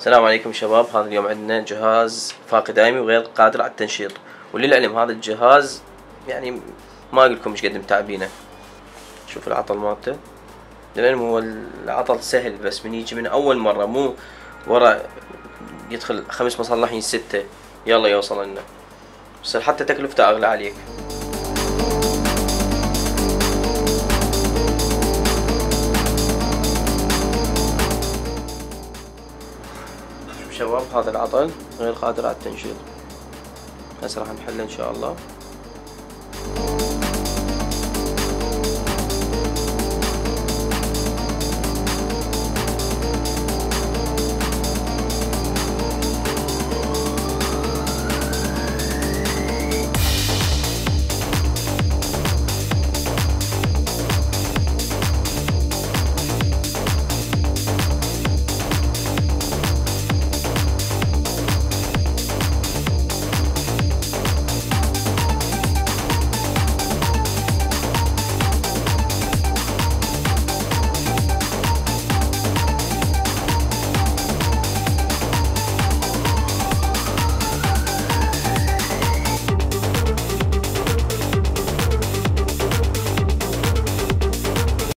السلام عليكم شباب. هذا اليوم عندنا جهاز فاقد دائمي وغير قادر على التنشيط، وللعلم هذا الجهاز يعني ما اقول لكم ايش قد متعبينه. شوف العطل مالته، للعلم هو العطل سهل، بس من يجي من اول مرة مو ورا يدخل 5 مصلحين 6 يلا يوصل لنا، بس حتى تكلفته اغلى عليك. شباب هذا العطل غير قادر على التنشيط، هسه راح نحله ان شاء الله.